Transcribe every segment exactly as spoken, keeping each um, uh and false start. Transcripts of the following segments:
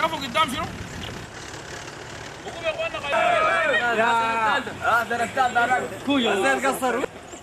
وقفوا قدام شنو؟ وقوموا يا اخوانا يا هذا الاستاذ ده كويو استاذ قصر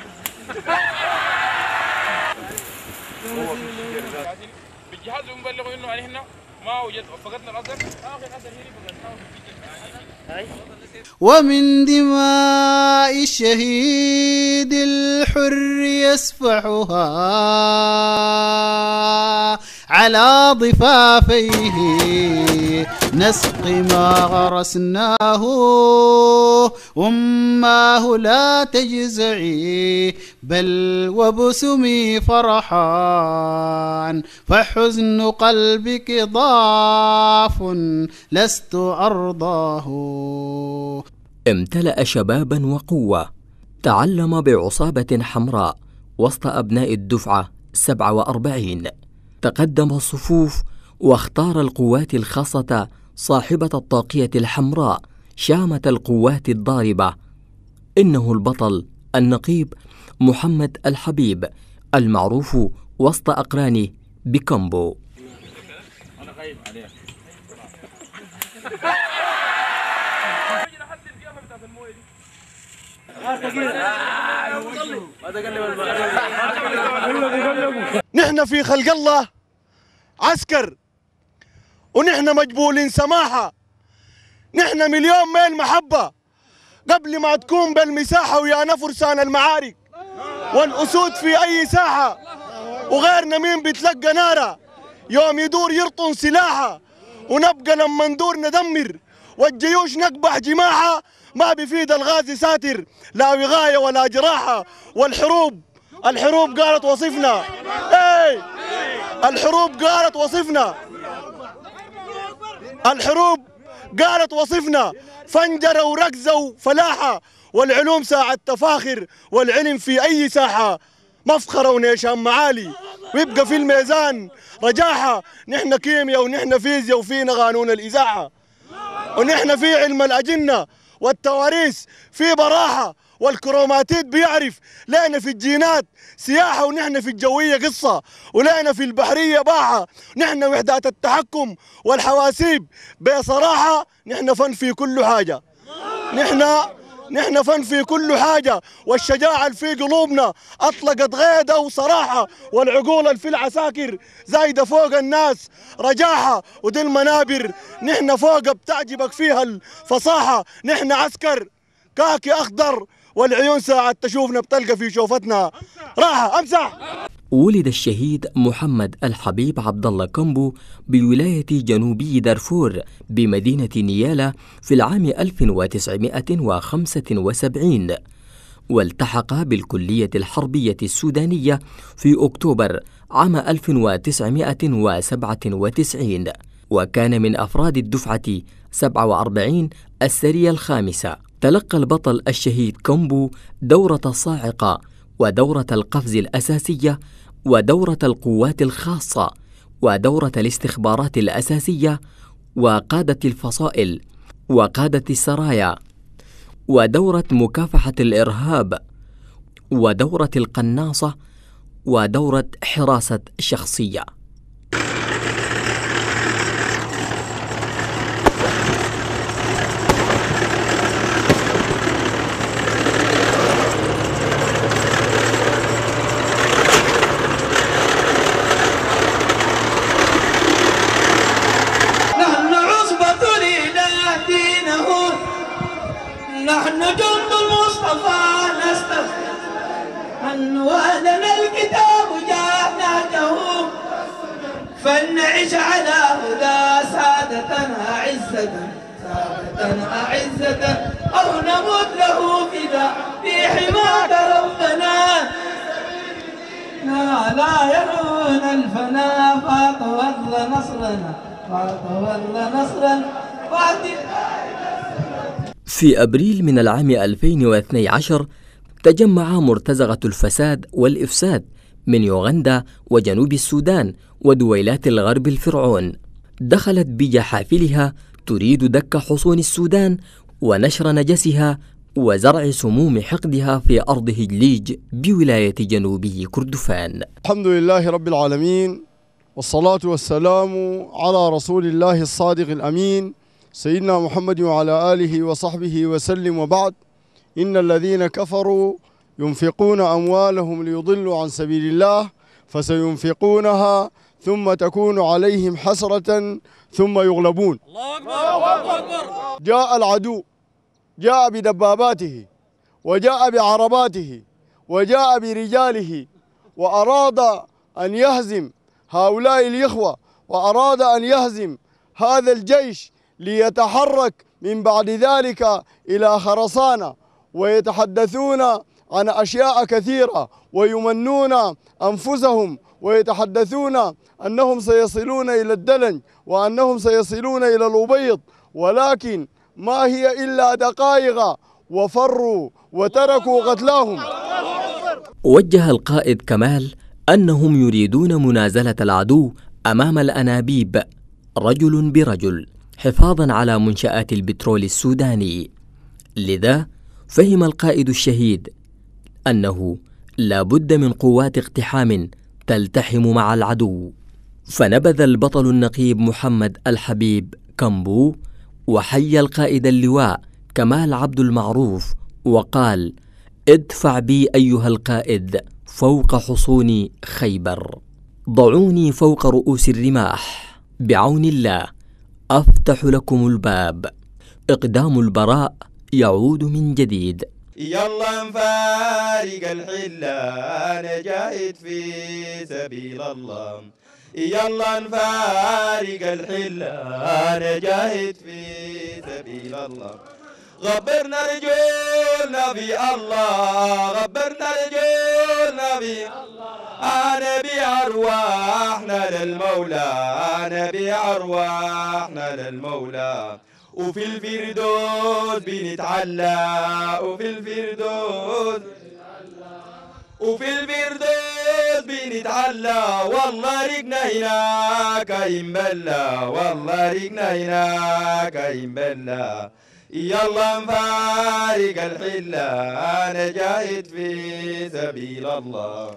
بالجهاز بنبلغوا انه علينا ما وجد فقدنا الاثر اخر اثر هنا فقدناه. ومن دماء الشهيد الحر يسفحها على ضفافيه نسقي ما غرسناه أماه لا تجزعي بل وبسمي فرحان فحزن قلبك ضعف لست أرضاه. امتلأ شبابا وقوة، تعلم بعصابة حمراء وسط أبناء الدفعة سبعة وأربعين، تقدم الصفوف واختار القوات الخاصة صاحبة الطاقية الحمراء شامة القوات الضاربة. إنه البطل النقيب محمد الحبيب المعروف وسط أقرانه بكومبو. نحن في خلق الله عسكر ونحن مجبولين سماحة، نحن مليون ميل محبة قبل ما تكون بالمساحة ويانا فرسان المعارك والأسود في أي ساحة، وغيرنا مين بيتلقى نارة يوم يدور يرطن سلاحة، ونبقى لما ندور ندمر والجيوش نقبح جماحة. ما بيفيد الغازي ساتر لا وغاية ولا جراحة، والحروب الحروب قالت وصفنا، اي الحروب قالت وصفنا، الحروب قالت وصفنا فنجرة وركزة وفلاحة، والعلوم ساعة تفاخر والعلم في أي ساحة مفخرة ونيشان معالي ويبقى في الميزان رجاحة. نحن كيمياء ونحن فيزياء وفينا قانون الإذاعة، ونحن في علم الأجنة والتواريث في براحة، والكروماتيد بيعرف لنا في الجينات سياحة، ونحن في الجوية قصة، ولنا في البحرية باحة. نحن وحدات التحكم والحواسيب بصراحة، نحن فن في كل حاجة، نحن نحن فن في كل حاجة، والشجاعة اللي في قلوبنا أطلقت غيدة وصراحة، والعقول اللي في العساكر زايدة فوق الناس رجاحة، ودي المنابر نحن فوق بتعجبك فيها الفصاحة. نحن عسكر كاكي أخضر والعيون ساعة تشوفنا بتلقى في شوفتنا راحة. أمسح. ولد الشهيد محمد الحبيب عبد الله كومبو بولاية جنوبي دارفور بمدينة نيالا في العام ألف وتسعمائة وخمسة وسبعين، والتحق بالكلية الحربية السودانية في أكتوبر عام ألف وتسعمائة وسبعة وتسعين، وكان من أفراد الدفعة سبعة وأربعين السرية الخامسة. تلقى البطل الشهيد كومبو دورة الصاعقة ودورة القفز الأساسية ودورة القوات الخاصة ودورة الاستخبارات الأساسية وقادة الفصائل وقادة السرايا ودورة مكافحة الإرهاب ودورة القناصة ودورة حراسة شخصية. نحن جند المصطفى نستغفر أن وأدنا الكتاب جاءناته فلنعش على هدى سادتنا عزة سادتنا عزة أو نموت له فدا في حماك ربنا لا لا يرون الفنا فاطول نصرنا فاطول نصرا فاطول. في أبريل من العام ألفين واثني عشر تجمع مرتزقة الفساد والإفساد من يوغندا وجنوب السودان ودويلات الغرب الفرعون، دخلت بجحافلها تريد دك حصون السودان ونشر نجسها وزرع سموم حقدها في أرض هجليج بولاية جنوبي كردفان. الحمد لله رب العالمين، والصلاة والسلام على رسول الله الصادق الأمين سيدنا محمد وعلى آله وصحبه وسلم. وبعد، إن الذين كفروا ينفقون أموالهم ليضلوا عن سبيل الله فسينفقونها ثم تكون عليهم حسرة ثم يغلبون. الله أكبر. جاء العدو، جاء بدباباته وجاء بعرباته وجاء برجاله وأراد أن يهزم هؤلاء الإخوة وأراد أن يهزم هذا الجيش ليتحرك من بعد ذلك إلى خرسانة، ويتحدثون عن أشياء كثيرة ويمنون أنفسهم ويتحدثون أنهم سيصلون إلى الدلنج وأنهم سيصلون إلى الأبيض، ولكن ما هي إلا دقائق وفروا وتركوا قتلاهم. وجه القائد كمال أنهم يريدون منازلة العدو أمام الأنابيب رجل برجل حفاظا على منشآت البترول السوداني. لذا فهم القائد الشهيد أنه لا بد من قوات اقتحام تلتحم مع العدو، فنبذ البطل النقيب محمد الحبيب كامبو وحي القائد اللواء كمال عبد المعروف وقال: ادفع بي أيها القائد فوق حصون خيبر، ضعوني فوق رؤوس الرماح، بعون الله أفتح لكم الباب، إقدام البراء يعود من جديد. يلا نفارق الحلة أنا جاهد في سبيل الله، يلا نفارق الحلة أنا جاهد في سبيل الله، غبرنا رجولنا في الله، غبرنا رجولنا في الله، أنا بأرواحنا للمولى، أنا بأرواحنا للمولى، وفي الفردوس بنتعلى، وفي الفردوس وفي الفردوس بنتعلى، والله رقنا هناك ينبلى، والله رقنا هناك ينبلى، يلا نفارق الحلة أنا جاهد في سبيل الله.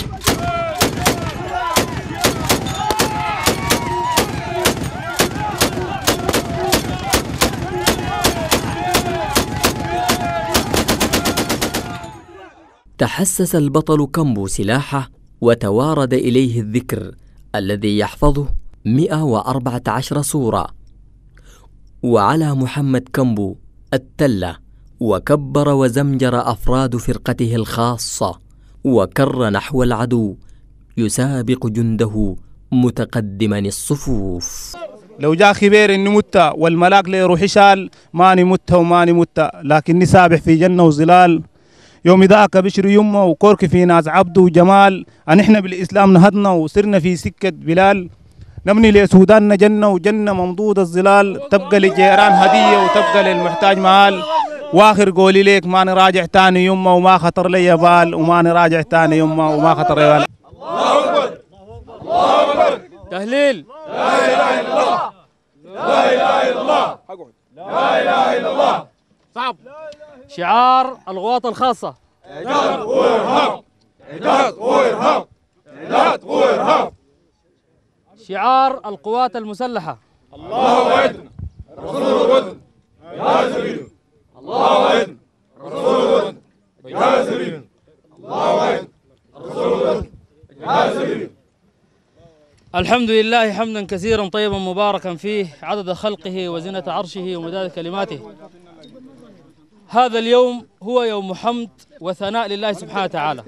تحسس البطل كامبو سلاحه وتوارد إليه الذكر الذي يحفظه مئة وأربعة عشر سورة، وعلى محمد كامبو التلة وكبر وزمجر أفراد فرقته الخاصة وكر نحو العدو يسابق جنده متقدما الصفوف. لو جاء خبير اني مت والملاك لي روحي شال ماني مت وماني مت، لكني سابح في جنة وظلال. يوم ذاك بشر يمه وكورك في ناس عبد وجمال، أن احنا بالإسلام نهضنا وصرنا في سكة بلال، نبني لسوداننا جنة وجنة ممدود الظلال، تبقى للجيران هدية وتبقى للمحتاج مال، واخر قولي ليك ما نراجع تاني يمه وما خطر لي بال، وما نراجع تاني يمه وما خطر لي بال. الله أكبر، الله أكبر، تهليل، لا إله إلا الله، لا إله إلا الله، لا إله إلا الله. صعب. شعار القوات الخاصة: إعداد وإرهاب، إعداد وإرهاب، إعداد وإرهاب. شعار القوات المسلحة: الله أكبر، رسول الوطن، يا سبيل، الله أكبر، رسول الوطن، يا سبيل، الله أكبر، رسول الوطن، يا سبيل. الحمد لله حمدا كثيرا طيبا مباركا فيه عدد خلقه وزنة عرشه ومداد كلماته. هذا اليوم هو يوم حمد وثناء لله سبحانه وتعالى،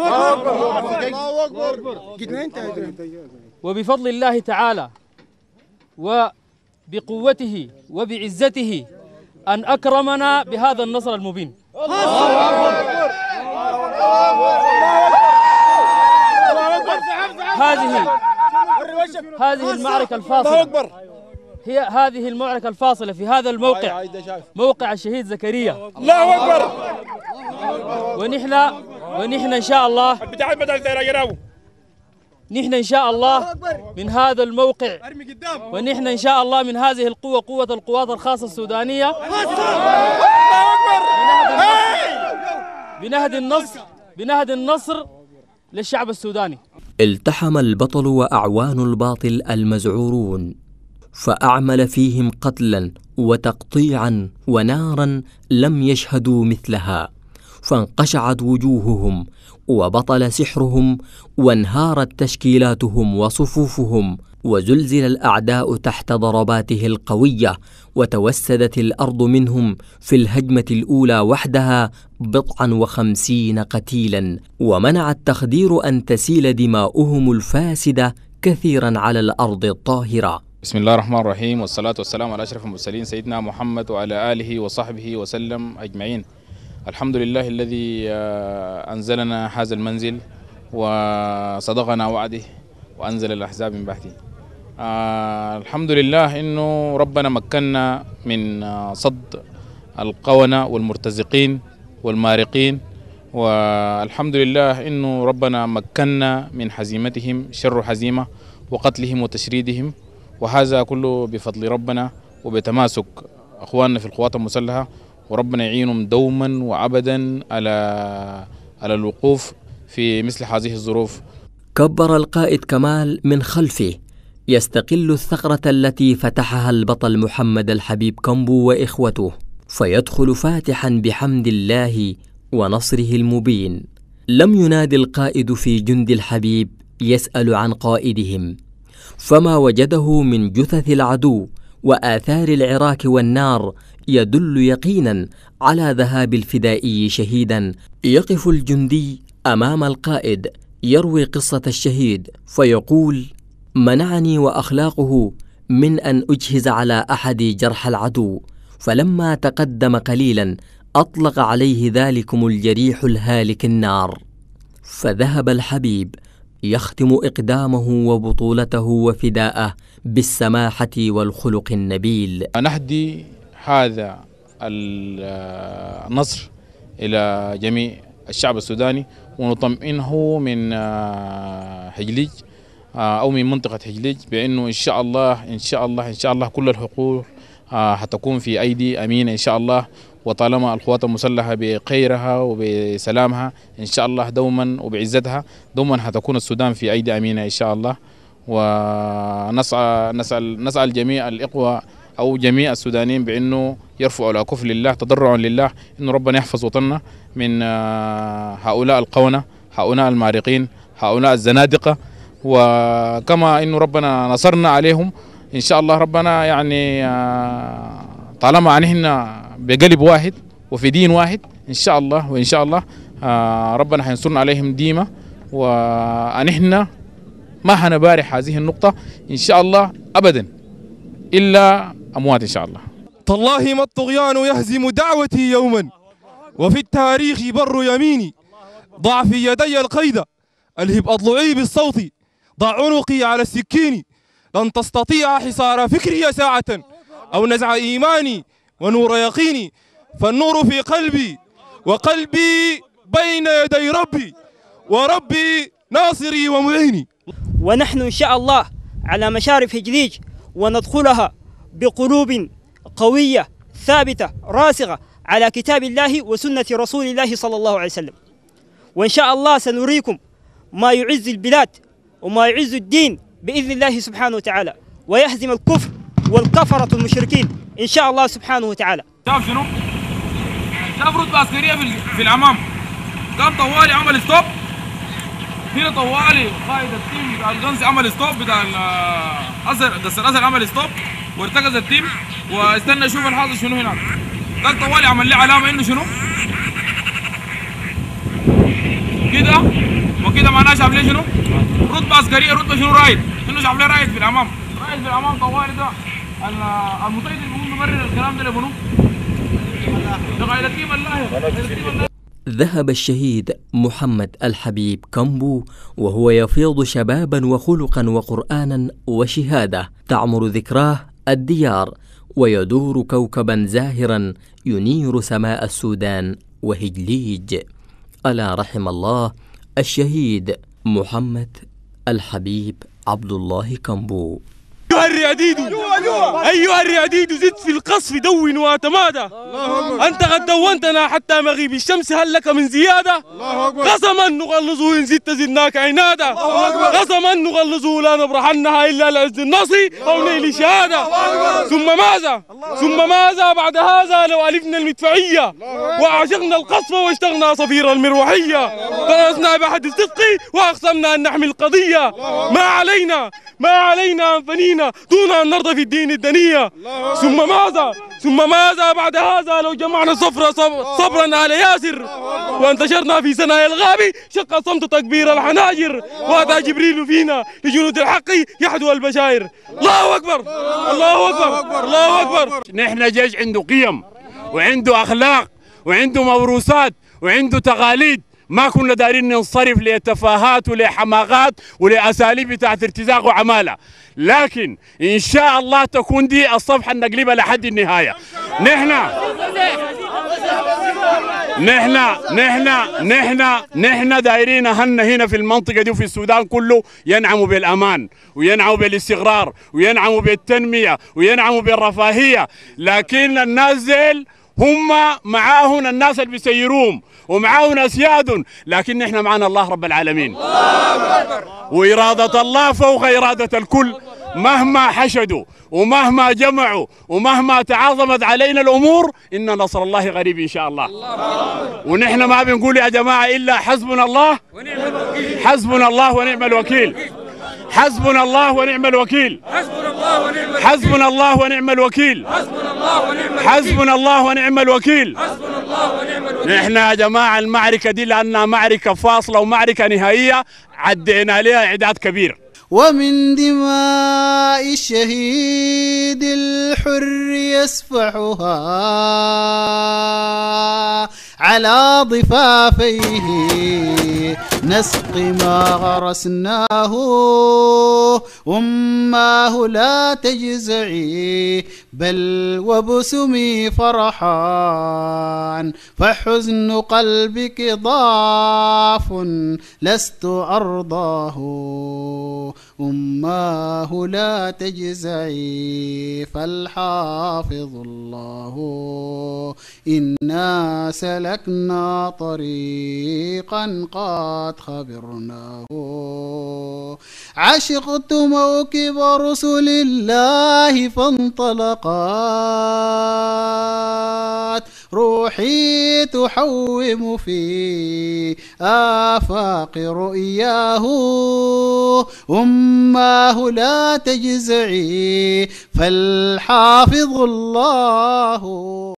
وبفضل الله تعالى وبقوته وبعزته أن أكرمنا بهذا النصر المبين. هذه هذه المعركة الفاصلة، هي هذه المعركة الفاصلة في هذا الموقع، موقع الشهيد زكريا. الله أكبر. ونحن ونحن إن شاء الله نحن إن شاء الله من هذا الموقع، ونحن إن شاء الله من هذه القوة، قوة القوات الخاصة السودانية، بنهد النصر بنهد النصر للشعب السوداني. التحم البطل وأعوان الباطل المزعورون، فأعمل فيهم قتلا وتقطيعا ونارا لم يشهدوا مثلها، فانقشعت وجوههم وبطل سحرهم وانهارت تشكيلاتهم وصفوفهم، وزلزل الأعداء تحت ضرباته القوية، وتوسدت الأرض منهم في الهجمة الأولى وحدها بضعا وخمسين قتيلا، ومنع التخدير أن تسيل دماؤهم الفاسدة كثيرا على الأرض الطاهرة. بسم الله الرحمن الرحيم، والصلاة والسلام على أشرف المرسلين سيدنا محمد وعلى آله وصحبه وسلم أجمعين. الحمد لله الذي أنزلنا هذا المنزل وصدقنا وعده وأنزل الأحزاب من بعده. آه الحمد لله إنه ربنا مكننا من صد القونة والمرتزقين والمارقين، والحمد لله إنه ربنا مكننا من حزيمتهم شر حزيمة وقتلهم وتشريدهم، وهذا كله بفضل ربنا وبتماسك أخواننا في القوات المسلحة، وربنا يعينهم دوما وأبدا على على الوقوف في مثل هذه الظروف. كبر القائد كمال من خلفه يستقل الثغرة التي فتحها البطل محمد الحبيب كامبو وإخوته، فيدخل فاتحا بحمد الله ونصره المبين. لم ينادي القائد في جند الحبيب يسأل عن قائدهم، فما وجده من جثث العدو وآثار العراك والنار يدل يقينا على ذهاب الفدائي شهيدا. يقف الجندي أمام القائد يروي قصة الشهيد فيقول: منعني وأخلاقه من أن أجهز على أحد جرح العدو، فلما تقدم قليلا أطلق عليه ذلكم الجريح الهالك النار. فذهب الحبيب يختم إقدامه وبطولته وفداءه بالسماحة والخلق النبيل. نهدي هذا النصر إلى جميع الشعب السوداني، ونطمئنه من حجليج أو من منطقة حجليج بأنه إن شاء الله إن شاء الله إن شاء الله كل الحقوق حتكون في أيدي أمينة إن شاء الله، وطالما القوات المسلحة بخيرها وبسلامها إن شاء الله دوما وبعزتها دوما حتكون السودان في أيدي أمينة إن شاء الله. ونسعى نسأل نسأل جميع الإخوة أو جميع السودانيين بأنه يرفعوا الأكف لله تضرعا لله، إنه ربنا يحفظ وطننا من هؤلاء القونة، هؤلاء المارقين، هؤلاء الزنادقة، وكما إنه ربنا نصرنا عليهم إن شاء الله. ربنا يعني طالما عنهن بقلب واحد وفي دين واحد إن شاء الله، وإن شاء الله ربنا حينصرنا عليهم ديما، وأنحن ما حنبارح هذه النقطة إن شاء الله أبدا إلا أموات إن شاء الله. تالله ما الطغيان يهزم دعوتي يوما، وفي التاريخ بر يميني. ضع في يدي القيد، ألهب أضلعي بالصوت، ضع عنقي على السكين. لن تستطيع حصار فكري ساعة أو نزع إيماني ونور يقيني، فالنور في قلبي وقلبي بين يدي ربي، وربي ناصري ومعيني. ونحن إن شاء الله على مشارف هجليج، وندخلها بقلوب قوية ثابتة راسخة على كتاب الله وسنة رسول الله صلى الله عليه وسلم. وإن شاء الله سنريكم ما يعز البلاد وما يعز الدين بإذن الله سبحانه وتعالى، ويهزم الكفر والكفرة المشركين إن شاء الله سبحانه وتعالى. شاف شنو؟ شاف رتبة عسكرية في, في الأمام، قام طوالي عمل ستوب هنا، طوالي قائد التيم بتاع الجنس عمل ستوب، بتاع الأسر دستر الأسر عمل ستوب، وارتكز التيم واستنى يشوف الحاصل شنو هناك. قال طوالي عمل لي علامة إنه شنو؟ كده وكده معناه شاف ليه شنو؟ رتبة عسكرية، رتبة شنو رايد؟ إنه شاف ليه رايد في الأمام، رايد في الأمام طوالي. ده المطيد اللي بيقوم بمرر الكلام ده لبنو؟ ده قائد التيم الله. ذهب الشهيد محمد الحبيب كامبو وهو يفيض شبابا وخلقا وقرآنا وشهادة، تعمر ذكراه الديار ويدور كوكبا زاهرا ينير سماء السودان وهجليج. ألا رحم الله الشهيد محمد الحبيب عبد الله كامبو. أيها الرعديد أيها الرعديد زد في القصف دون واتمادى أنت قد دونتنا حتى مغيب الشمس هل لك من زيادة قسما نغلظه إن زدت زدناك عنادا قسما نغلظه لا نبرحنها إلا لعز النصر أو نيل شهادة ثم ماذا ثم ماذا بعد هذا لو ألفنا المدفعية وأعشقنا القصف واشتغنا صفير المروحية فرسنا بحد الصدق وأقسمنا أن نحمي القضية ما علينا ما علينا أن فنينا دون أن نرضى في الدين الدنية ثم ماذا ثم ماذا بعد هذا لو جمعنا صفر صبرا آل ياسر وانتشرنا في سنايا الغابي شق صمت تكبير الحناجر وأتى جبريل فينا لجنود الحق يحدو البشائر الله أكبر الله أكبر الله أكبر. نحن جيش عنده قيم وعنده أخلاق وعنده موروثات وعنده تقاليد، ما كنا دارين ننصرف لتفاهات ولحماقات ولأساليب بتاعت ارتزاق وعمالة، لكن إن شاء الله تكون دي الصفحة نقلبها لحد النهاية. نحن نحن نحن نحن نحن دايرين أهلنا هنا في المنطقة دي وفي السودان كله ينعموا بالأمان وينعموا بالاستقرار وينعموا بالتنمية وينعموا بالرفاهية، لكن الناس زيل هم معاهم الناس اللي بيسيروهم ومعاهم أسياد، لكن نحن معنا الله رب العالمين وإرادة الله فوق إرادة الكل. مهما حشدوا ومهما جمعوا ومهما تعاظمت علينا الأمور إن نصر الله قريب إن شاء الله. ونحن ما بنقول يا جماعة إلا حسبنا الله حسبنا الله ونعم الوكيل حسبنا الله ونعم الوكيل حسبنا الله ونعم الوكيل حسبنا الله ونعم الوكيل. نحن يا جماعة المعركة دي لأنها معركة فاصلة ومعركة نهائية عدينا لها إعداد كبير. ومن دماء الشهيد الحر يسفحها على ضفافيه نسقي ما غرسناه. أماه لا تجزعي بل وبسمي فرحان، فحزن قلبك ضعف لست أرضاه. أماه لا تجزعي فالحافظ الله. إنا سلكنا طريقا قد خبرناه. عشقت موكب رسل الله فانطلقت روحي تحوم في آفاق رؤياه. أماه لا تجزعي فالحافظ الله.